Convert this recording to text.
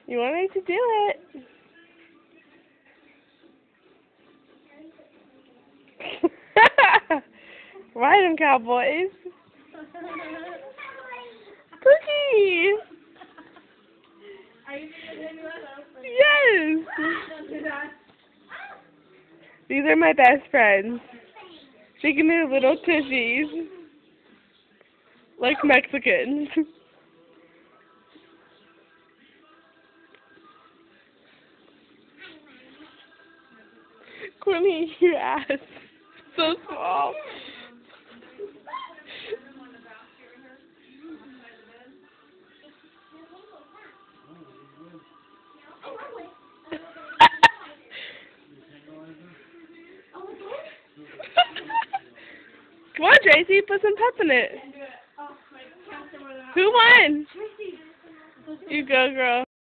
You want me to do it? Ride 'em, cowboys. Cookie! Are you going to do that? Yes! These are my best friends. She can do little tushies. Like Mexicans. Quinny, your ass. So small. Come on, Tracy, put some pep in it. Who won? You go, girl.